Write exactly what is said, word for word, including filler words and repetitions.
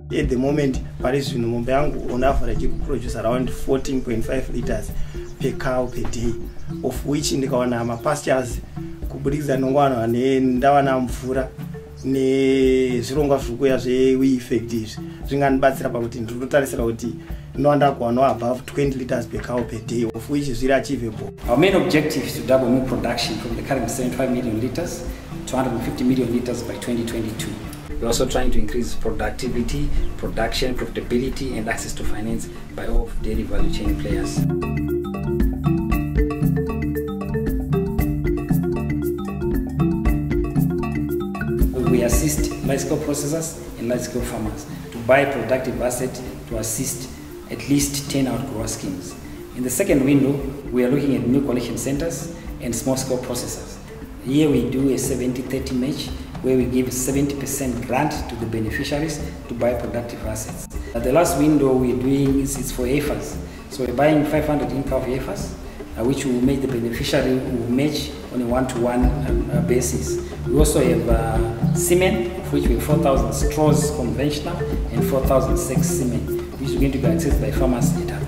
At the moment, Paris Numombe yangu on average produce around fourteen point five liters per cow per day, of which ndikaona ma pastures kubudikidza nongwana ndawana mvura nezvirongwa zvikuya zve effect izvi zvinganibatsira pakuti ndinotarisira kuti ndinoanda kuwana above twenty liters per cow per day, of which is really achievable. Our main objective is to double milk production from the current seventy-five million liters to one hundred fifty million liters by twenty twenty-two. We're also trying to increase productivity, production, profitability, and access to finance by all dairy value chain players. We assist large-scale processors and large-scale farmers to buy productive assets to assist at least ten outgrower schemes. In the second window, we are looking at milk collection centers and small-scale processors. Here we do a seventy thirty match, where we give seventy percent grant to the beneficiaries to buy productive assets. Uh, the last window we're doing is, is for heifers. So we're buying five hundred in-calf heifers, uh, which will make the beneficiary will match on a one-to-one -one, uh, basis. We also have uh, semen, of which we have four thousand straws conventional and four thousand sex semen, which is going to be accessed by farmers at